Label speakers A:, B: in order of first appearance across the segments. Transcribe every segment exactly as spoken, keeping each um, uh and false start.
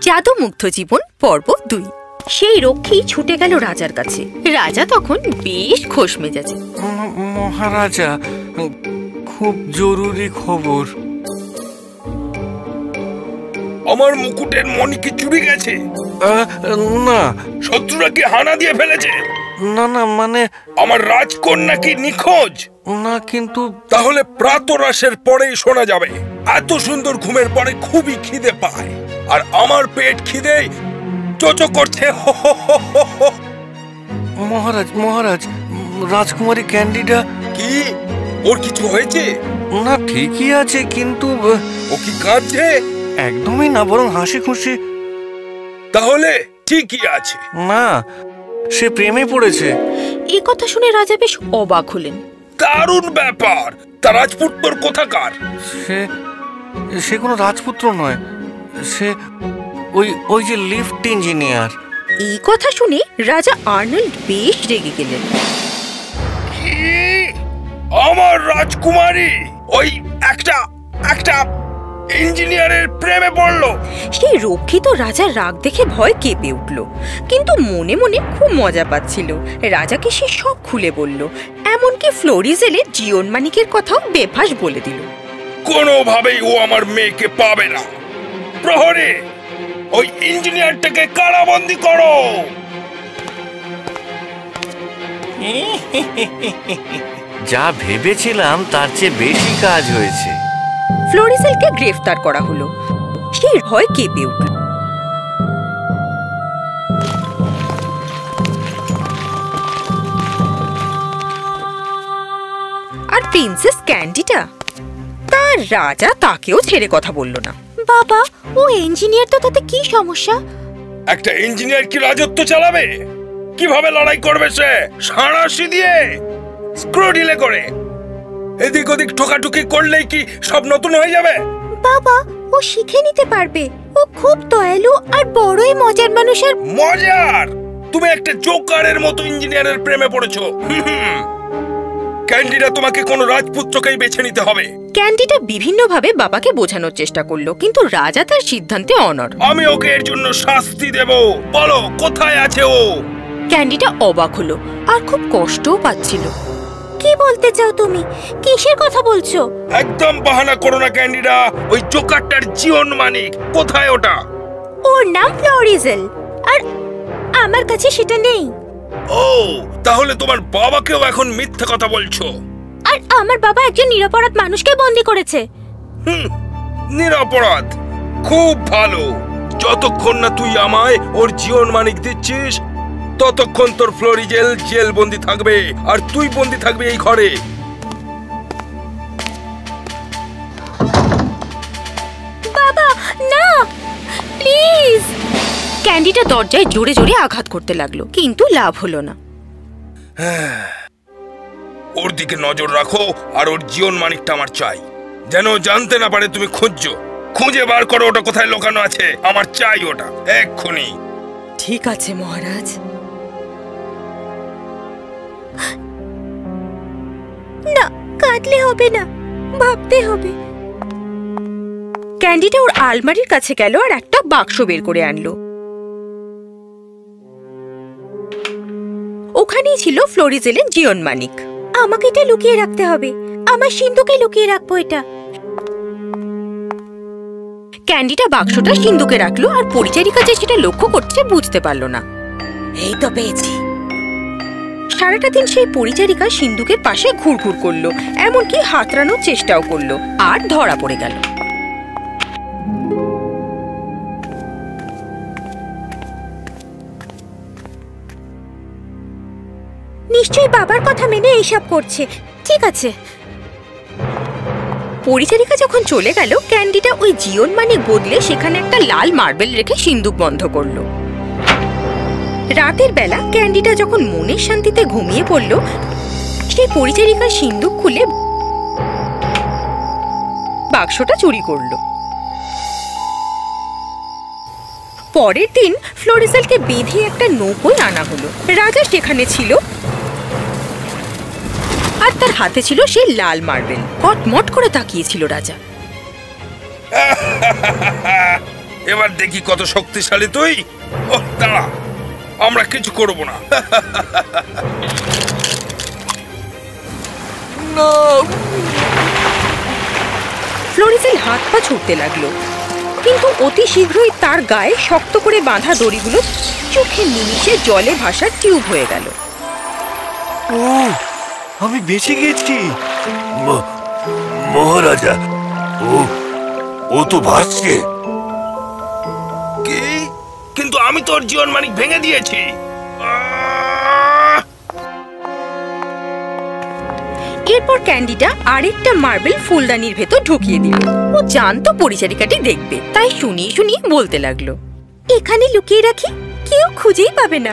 A: জাদুমুগ্ধ জীবন পর্ব দুই। সেই রক্ষী ছুটে গেল রাজার কাছে। রাজা তখন বেশ খোশ মেজাজে।
B: মহারাজা, খুব জরুরি খবর।
C: আমার মুকুটের মণি কি চুরি গেছে?
B: না।
C: শত্রুরা কি হানা দিয়ে ফেলেছে?
B: না না, মানে
C: আমার রাজকন্যা কি নিখোঁজ?
B: না, কিন্তু
C: তাহলে প্রাতরাশের পরেই শোনা যাবে। এত সুন্দর ঘুমের পরে খুবই খিদে পায়, আর আমার পেট খিদে চোচো করছে।
B: মহারাজ মহারাজ রাজকুমারী ক্যান্ডিডা।
C: কি ওর কিছু হয়েছে?
B: না, ঠিকই আছে, কিন্তু
C: ও কি কাঁদছে?
B: একদমই না, বরং হাসি খুশি।
C: তাহলে ঠিকই আছে।
B: না, সে প্রেমে পড়েছে।
A: এই কথা শুনে রাজা বেশ অবাক হলেন।
C: দারুণ ব্যাপার। তার রাজপুত্র কোথাকার?
B: সে সে কোনো রাজপুত্র নয়, সে ওই ওই যে লিফট ইঞ্জিনিয়ার।
A: এই কথা শুনে রাজা আর্নল্ড বেশ রেগে গেলেন।
C: কি? আমার রাজকুমারী ওই একটা একটা ইঞ্জিনিয়ারের প্রেমে পড়লো?
A: সেই রক্ষিত রাজার রাগ দেখে ভয় কেঁপে উঠল, কিন্তু মনে মনে খুব মজা পাচ্ছিল। রাজাকে সে সব খুলে বলল, এমনকি ফ্লোরিজেলের জীবন মানিকের কথাও বেফাস বলে দিল।
C: কোনোভাবেই ও আমার মেয়েকে পাবে না। প্রহরী, ওই ইঞ্জিনিয়ারটাকে কারাবন্দী করো।
B: যা ভেবেছিলাম তার চেয়ে বেশি কাজ হয়েছে।
A: ফ্লোরিজেলকে গ্রেফতার করা হলো। সেই ভয় কেঁপে উঠল। আর প্রিন্সেস ক্যান্ডিটা, তার রাজা তাকেও ছেড়ে কথা বলল না। বাবা, ও ইঞ্জিনিয়ার তো, তাতে কি সমস্যা?
C: একটা ইঞ্জিনিয়ার কি রাজত্ব চালাবে? কিভাবে লড়াই করবে সে? সাঁড়াশি দিয়ে, স্ক্রু ঢিলে করে, এদিক ওদিক ঠোকাঠুকি করলেই কি সব নতুন হয়ে যাবে?
A: বাবা, ও শিখে নিতে পারবে। ও খুব দয়ালু আর বড়ই মজার মানুষ। আর
C: মজার? তুমি একটা জোকারের মতো ইঞ্জিনিয়ারের প্রেমে পড়েছো। ক্যান্ডিডা, তোমাকে কোনো রাজপুত্রকেই বেছে নিতে হবে।
A: ক্যান্ডিডা বিভিন্নভাবে বাবাকে বোঝানোর চেষ্টা করলো, কিন্তু রাজা তার সিদ্ধান্তে অনড়।
C: আমি ওকে এর জন্য শাস্তি দেব। বলো, কোথায় আছে ও?
A: ক্যান্ডিডা অবাক হলো আর খুব কষ্টও পাচ্ছিল। কি বলতে চাও তুমি? কিসের কথা বলছো?
C: একদম বাহানা করো না ক্যান্ডিডা। ওই জোকারটার জীবন মানিক কোথায়? ওটা
A: ওর নাম ফ্লোরিজেল, আর আমার কাছে সেটা নেই।
C: ও, তাহলে তোমার বাবাকেও এখন মিথ্যা কথা বলছো।
A: আর আমার বাবা একজন নিরপরাধ মানুষকে বন্দী করেছে।
C: হুম, নিরপরাধ? খুব ভালো। যতক্ষণ না তুই আমায় ওর জীবন মানিক দিচ্ছিস, ততক্ষণ তোর ফ্লোরিজেল জেল বন্দি থাকবে, আর তুই বন্দি থাকবি এই ঘরে।
A: বাবা, না, প্লিজ। ক্যান্ডিটা দরজায় জোরে জোরে আঘাত করতে লাগলো, কিন্তু লাভ হলো না।
C: ওর দিকে নজর রাখো, আর ওর জীবন মানিকটা আমার চাই, যেন জানতে না পারে তুমি খুঁজছো। খুঁজে বার করো ওটা কোথায় লুকানো আছে। আমার চাই ওটা এক্ষুনি।
A: ঠিক আছে মহারাজ। না, কাটলে হবে না, ভাবতে হবে। ক্যান্ডিটা ওর আলমারির কাছে গেল আর একটা বাক্স বের করে আনলো। ওখানেই ছিল ফ্লোরিজেলের জীবন মানিক। আমাকে এটা লুকিয়ে রাখতে হবে। আমার সিন্ধুকে লুকিয়ে রাখবো এটা। ক্যান্ডিটা বাক্সটা সিন্ধুকে রাখলো, আর পরিচারিকা যে সেটা লক্ষ্য করছে বুঝতে পারলো না। এই তো পেয়েছি। সারাটা দিন সেই পরিচারিকা সিন্ধুকের পাশে ঘুরঘুর করলো, এমনকি হাতড়ানোর চেষ্টাও করলো, আর ধরা পড়ে গেল। নিশ্চয়ই বাবার কথা মেনে এইসব করছে। ঠিক আছে। পরিচারিকা যখন চলে গেল, ক্যান্ডিটা ওই জীবন মানিক বদলে সেখানে একটা লাল মার্বেল রেখে সিন্ধুক বন্ধ করলো। রাতের বেলা ক্যান্ডিটা যখন মনের শান্তিতে ঘুমিয়ে পড়ল, সেই পরিচারিকা সিন্ধুক খুলে বাক্সটা চুরি করল। পরের দিন ফ্লোরিজেলকে বেঁধে একটা নৌকোয় আনা হলো। রাজা সেখানে ছিল, আর তার হাতে ছিল সেই লাল মার্বেল। কটমট করে তাকিয়েছিল রাজা।
C: এবার দেখি কত শক্তিশালী তুই। ওহ দাঁড়া, আমরা কিছু করব না।
A: ফ্লোরিজেল হাত পা ছুটতে লাগলো, কিন্তু অতি শীঘ্রই তার গায়ে শক্ত করে বাঁধা দড়িগুলো চোখে নিমিষে জলে ভাসার টিউব হয়ে গেল।
B: ও, আমি বেঁচে গেছি।
D: মহারাজা, ও ও তো ভাসছে।
C: কি? কিন্তু আমি তোর জীবন মানিক ভেঙে দিয়েছি।
A: এরপর ক্যান্ডিটা আরেকটা মার্বেল ফুলদানির ভেতর ঢুকিয়ে দিল। ও জানতো পরিচারিকাটি দেখবে, তাই শুনিয়ে শুনিয়ে বলতে লাগলো, এখানে লুকিয়ে রাখি, কেউ খুঁজেই পাবে না।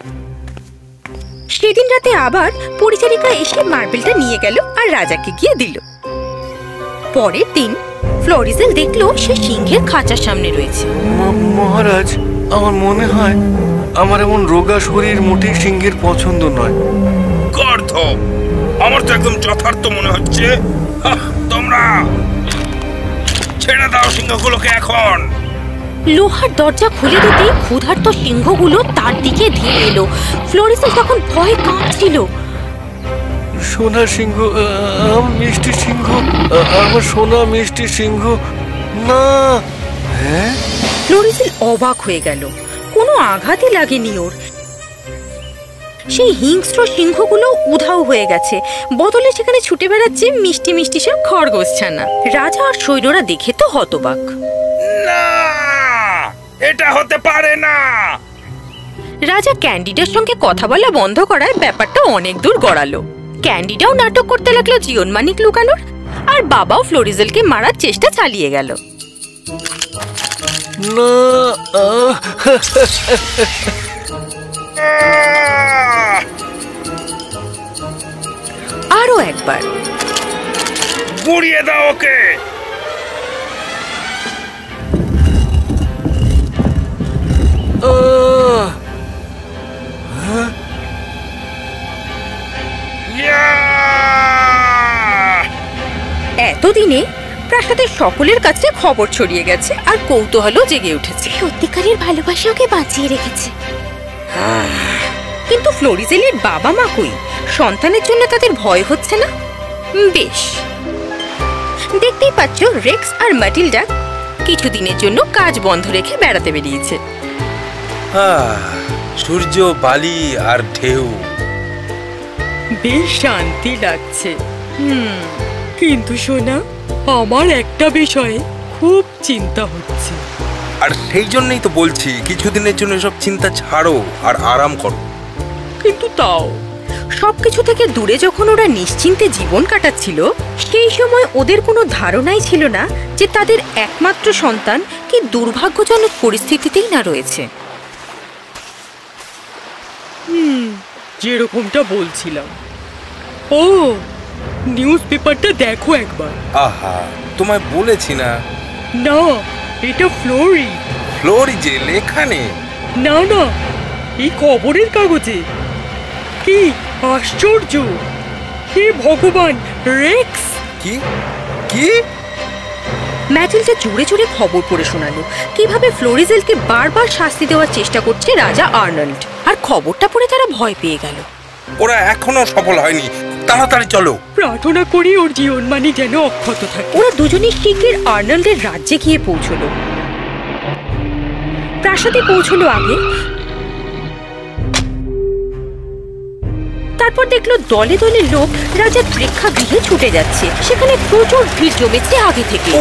A: সেদিন রাতে আবার পরিচারিকা এসে মার্বেলটা নিয়ে গেল আর রাজাকে গিয়ে দিল। পরের দিন ফ্লোরিজেল দেখলো সে সিংহের খাঁচার সামনে রয়েছে।
B: মহারাজ, আমার মনে হয় আমার এমন রোগা শরীর মোটেই সিংহের পছন্দ নয়।
C: গর্ধব, আমার তো একদম যথার্থ মনে হচ্ছে। তোমরা ছেড়ে দাও সিংহগুলোকে এখন।
A: লোহার দরজা খুলে দিতে ক্ষুধার্ত সিংহগুলো তার দিকে ধেয়ে এলো। ফ্লোরিজেল তখন ভয়ে কাঁপছিল।
B: সোনা সিংহ, মিষ্টি সিংহ, আমার সোনা মিষ্টি সিংহ না। হ্যাঁ,
A: ফ্লোরিজেল অবাক হয়ে গেল, কোনো আঘাতই লাগেনি ওর। সেই হিংস্র সিংহগুলো উধাও হয়ে গেছে, বদলে সেখানে ছুটে বেড়াচ্ছে মিষ্টি মিষ্টি সব খরগোশ ছানা। রাজা আর সৈন্যরা দেখে তো হতবাক।
C: না, এটা হতে পারে না।
A: রাজা ক্যান্ডিডার সঙ্গে কথা বলা বন্ধ করায় ব্যাপারটা অনেক দূর গড়ালো। ক্যান্ডিডাও নাটক করতে লাগলো জীবন মানিক লুকানোর, আর বাবাও ফ্লোরিজেলকে মারার চেষ্টা চালিয়ে গেল।
B: না,
A: আরো একবার
C: গুড়িয়ে দাও ওকে।
A: এতদিনে প্রাসাদের সকলের কাছে খবর ছড়িয়ে গেছে আর কৌতূহলও জেগে উঠেছে। সত্যিকারের ভালোবাসা ওকে বাঁচিয়ে রেখেছে। কিন্তু ফ্লোরিজেলের বাবা মা কই? সন্তানের জন্য তাদের ভয় হচ্ছে না? বেশ, দেখতেই পাচ্ছ রেক্স আর ম্যাটিল্ডা কিছুদিনের জন্য কাজ বন্ধ রেখে বেড়াতে বেরিয়েছে।
C: সূর্য, বালি আর ঢেউ,
E: বেশ শান্তি লাগছে। হুম, কিন্তু সোনা, আমার একটা বিষয়ে খুব চিন্তা হচ্ছে।
C: আর সেই জন্যই তো বলছি কিছুদিনের জন্য এসব চিন্তা ছাড়ো আর আরাম করো।
E: কিন্তু তাও
A: সবকিছু থেকে দূরে যখন ওরা নিশ্চিন্তে জীবন কাটাচ্ছিল, সেই সময় ওদের কোনো ধারণাই ছিল না যে তাদের একমাত্র সন্তান কি দুর্ভাগ্যজনক পরিস্থিতিতেই না রয়েছে।
E: হুম, যেরকমটা বলছিলাম। ও, নিউজ পেপারটা দেখো একবার।
C: আহা, তোমায় বলেছি না।
E: না, এটা ফ্লোরি।
C: ফ্লোরিজেল এখানে?
E: না না, এই খবরের কাগজে। কি আশ্চর্য! হে ভগবান, রেক্স!
C: কি কি?
A: ম্যাটিল্ডা জোরে জোরে খবর পড়ে শোনালো কিভাবে ফ্লোরিজেলকে বারবার শাস্তি দেওয়ার চেষ্টা করছে রাজা আর্নল্ড। আর খবরটা পড়ে তারা ভয় পেয়ে গেল।
C: ওরা এখনো সফল হয়নি, তাড়াতাড়ি চলো।
E: প্রার্থনা করি ওর জীবনমানি যেন অক্ষত থাকে।
A: ওরা দুজনেই শিগগির আর্নল্ডের রাজ্যে গিয়ে পৌঁছলো। প্রাসাদে পৌঁছলো আগে, তারপর দেখলো দলে দলে লোক রাজার প্রেক্ষাগৃহে ছুটে যাচ্ছে। সেখানে প্রচুর ভিড় জমেছে আগে থেকে।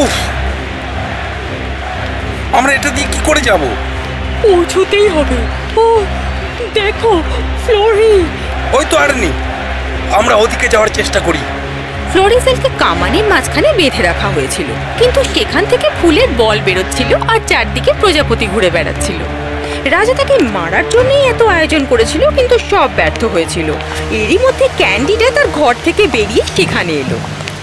C: আমরা এটা দিয়ে কি করে যাব?
E: পৌঁছতেই হবে। ও দেখো, ফ্লোরি!
C: ওই তো আর্নি, আমরা ওদিকে যাওয়ার চেষ্টা করি।
A: ফ্লোরিজেলকে কামানের মাঝখানে বেঁধে রাখা হয়েছিল, কিন্তু সেখান থেকে ফুলের বল বেরোচ্ছিল আর চারদিকে প্রজাপতি ঘুরে বেড়াচ্ছিল। রাজা তাকে মারার জন্যই এত আয়োজন করেছিল, কিন্তু সব ব্যর্থ হয়েছিল। এরই মধ্যে ক্যান্ডিডা তার ঘর থেকে বেরিয়ে সেখানে এলো।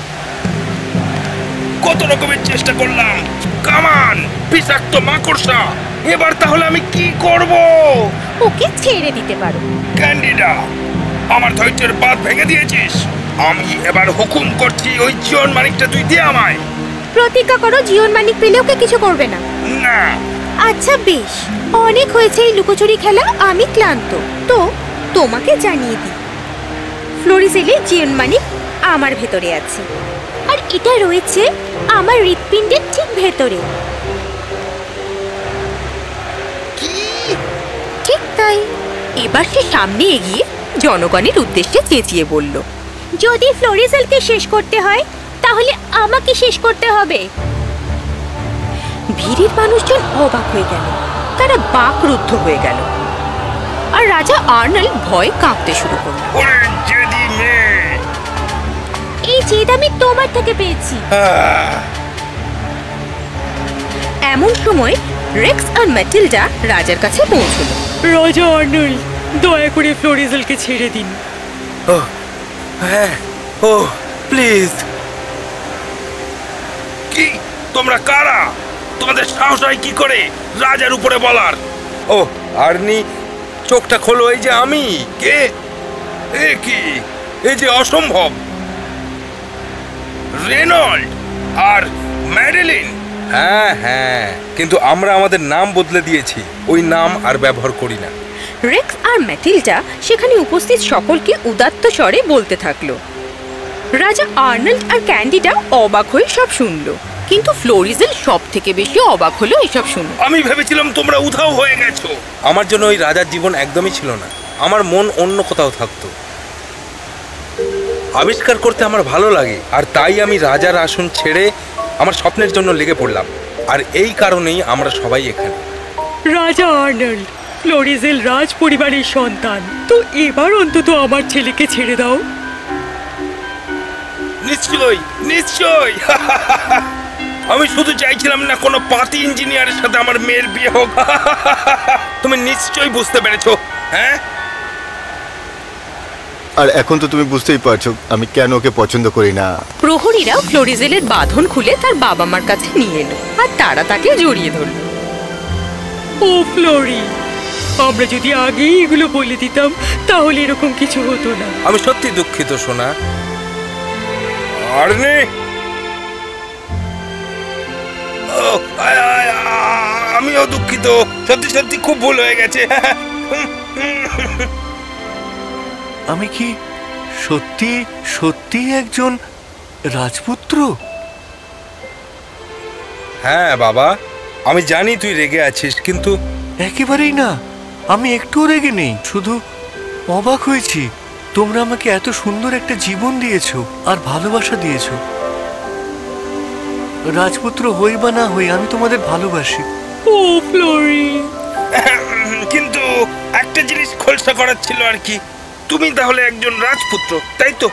C: কত রকমের চেষ্টা করলাম, কামান, বিষাক্ত মাকড়সা। এবার তাহলে আমি কি করব?
A: ওকে ছেড়ে দিতে পারো।
C: ক্যান্ডিডা, আমার ধৈর্যের বাঁধ ভেঙে দিয়েছিস। আমি এবার হুকুম করছি, ওই জীবন মানিকটা তুই দে আমায়।
A: প্রতিজ্ঞা করো জীবন মানিক পেলে ওকে কিছু করবে না।
C: না,
A: আচ্ছা বেশ, অনেক হয়েছে এই লুকোচুরি খেলা, আমি ক্লান্ত। তো তোমাকে জানিয়ে দিই, ফ্লোরিজেলের জীবনমানিক আমার ভেতরে আছে, আর এটা রয়েছে আমার হৃৎপিণ্ডের ঠিক ভেতরে। ঠিক তাই। এবার সে সামনে এগিয়ে জনগণের উদ্দেশ্যে চেঁচিয়ে বলল, যদি ফ্লোরিজেলকে শেষ করতে হয় তাহলে আমাকে শেষ করতে হবে। ভিড়ের মানুষজন অবাক হয়ে গেল, তারা বাকরুদ্ধ হয়ে গেল, আর রাজা আর্নল্ড ভয় কাঁপতে শুরু করল। এই জেদ আমি তোমার থেকে পেয়েছি। এমন সময় রেক্স আর ম্যাটিল্ডা রাজার কাছে পৌঁছল।
E: রাজা আর্নল্ড, দয়া করে ফ্লোরিজেলকে ছেড়ে দিন।
C: ও হ্যাঁ, ও প্লিজ। কি তোমরা কারা? তোমাদের সাহস হয় কি করে রাজার উপরে বলার? ও আর্নি, চোখটা খোলো। এই যে আমি কে? এ কি? এই যে অসম্ভব। রেনল্ড আর ম্যাডেলিন। হ্যাঁ হ্যাঁ, কিন্তু আমরা আমাদের নাম বদলে দিয়েছি, ওই নাম আর ব্যবহার করি না।
A: রেক্স আর ম্যাটিল্ডা সেখানে উপস্থিত সকলকে উদাত্ত স্বরে বলতে থাকলো। রাজা আর্নল্ড আর ক্যান্ডিডা অবাক হয়ে সব শুনলো, কিন্তু ফ্লোরিজেল সব থেকে বেশি অবাক হলো এসব শুনে।
C: আমি ভেবেছিলাম তোমরা উধাও হয়ে গেছো। আমার জন্য ওই রাজার জীবন একদমই ছিল না, আমার মন অন্য কোথাও থাকতো। আবিষ্কার করতে আমার ভালো লাগে, আর তাই আমি রাজার আসন ছেড়ে আমার স্বপ্নের জন্য লেগে পড়লাম, আর এই কারণেই আমরা সবাই এখানে।
E: রাজা আর্নল্ড, ফ্লোরিজেল রাজ পরিবারের সন্তান, তো এবার অন্তত আমার ছেলেকে ছেড়ে দাও।
C: নিশ্চয়ই নিশ্চয়ই। আমি শুধু চাইছিলাম না কোনো পাতি ইঞ্জিনিয়ারের সাথে আমার মেয়ের বিয়ে হোক। তুমি নিশ্চয়ই বুঝতে পেরেছো। হ্যাঁ,
F: আর এখন তো তুমি বুঝতেই পারছো আমি কেন ওকে পছন্দ করি না।
A: প্রহরীরা ফ্লোরিজেলের বাঁধন খুলে তার বাবা মার কাছে নিয়ে এলো, আর তারা তাকে জড়িয়ে ধরল।
E: ও ফ্লোরি, আমরা যদি আগেই এগুলো বলে দিতাম তাহলে এরকম কিছু হতো না।
C: আমি সত্যি দুঃখিত সোনা। আর্নি, আমিও দুঃখিত, সত্যি সত্যি খুব ভুল হয়ে গেছে।
B: আমি কি সত্যি সত্যি একজন রাজপুত্র?
C: হ্যাঁ বাবা, আমি জানি তুই রেগে আছিস, কিন্তু
B: একেবারেই না, আমি একটুও রেগে নেই, শুধু অবাক হয়েছি। তোমরা আমাকে এত সুন্দর একটা জীবন দিয়েছো আর ভালোবাসা দিয়েছো। রাজপুত্র হই বা না হই, আমি তোমাদের ভালোবাসি।
E: ও ফ্লোরি,
C: কিন্তু একটা জিনিস খোলসা করার ছিল আর কি, তুমি তাহলে একজন রাজপুত্র, তাই তো?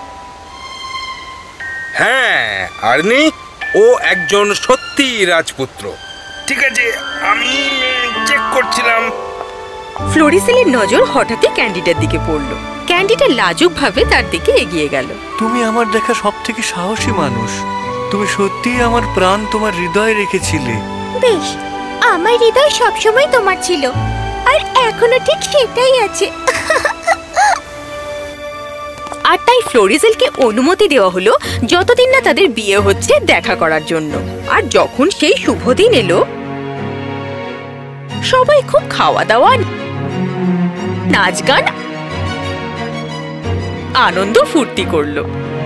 C: হ্যাঁ আর্নি, ও একজন সত্যি রাজপুত্র। ঠিক আছে, আমি চেক করছিলাম।
A: ফ্লোরিজেলের নজর হঠাৎই ক্যান্ডিডার দিকে পড়ল। ক্যান্ডিডা লাজুক ভাবে তার দিকে এগিয়ে গেল।
B: তুমি আমার দেখা সব থেকে সাহসী মানুষ। তুমি সত্যিই আমার প্রাণ তোমার হৃদয়ে রেখেছিলে।
A: বেশ, আমার হৃদয় সবসময় তোমার ছিল, আর এখনো ঠিক সেটাই আছে। আর তাই ফ্লোরিজেলকে অনুমতি দেওয়া হলো যতদিন না তাদের বিয়ে হচ্ছে দেখা করার জন্য। আর যখন সেই শুভ দিন এলো, সবাই খুব খাওয়া দাওয়া, নাচ গান, আনন্দ ফুর্তি করলো।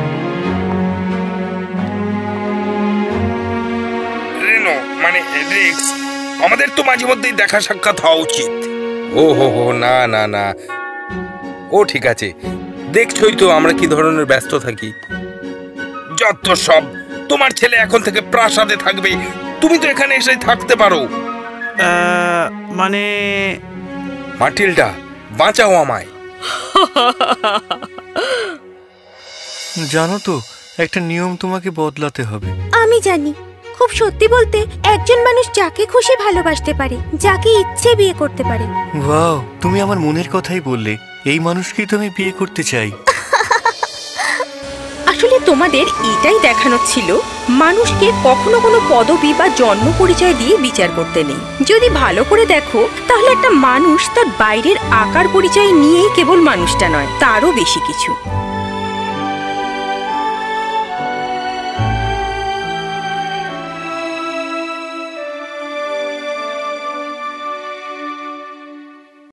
C: রেনো মানে রেক্স, আমাদের তো মাঝে মধ্যেই দেখা সাক্ষাৎ হওয়া উচিত। ও হো হো, না না না, ও ঠিক আছে, দেখছই তো আমরা কি ধরনের ব্যস্ত থাকি। যত সব, তোমার ছেলে এখন থেকে প্রাসাদে থাকবে, তুমি তো এখানে এসে থাকতে পারো।
G: মানে
C: মাটিল্ডা, বাঁচাও আমায়।
B: জানো তো, একটা নিয়ম তোমাকে বদলাতে হবে।
A: আমি জানি, খুব সত্যি বলতে একজন মানুষ যাকে খুশি ভালোবাসতে পারে, যাকে ইচ্ছে বিয়ে করতে পারে।
B: ওয়াও, তুমি আমার মনের কথাই বললে। এই মানুষকেই তো আমি বিয়ে করতে চাই।
A: আসলে তোমাদের এটাই দেখানো ছিল, মানুষকে কখনো কোনো পদবি বা জন্ম পরিচয় দিয়ে বিচার করতে নেই। যদি ভালো করে দেখো, তাহলে একটা মানুষ তার বাইরের আকার পরিচয় নিয়েই কেবল মানুষটা নয়, তারও বেশি কিছু।